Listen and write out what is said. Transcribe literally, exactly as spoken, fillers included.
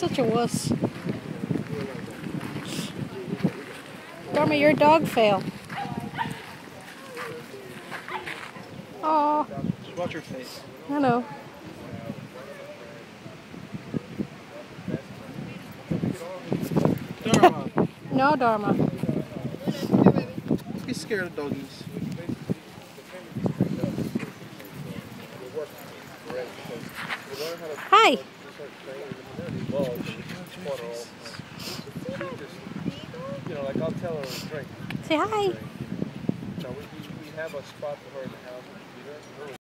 such a wuss. Dharma, your dog fail. Oh. Just watch your face. I know. Dharma. No, Dharma. Don't be scared of doggies. Hi. You know, like I'll tell her to drink. Say hi. No, we, we have a spot for her in the house.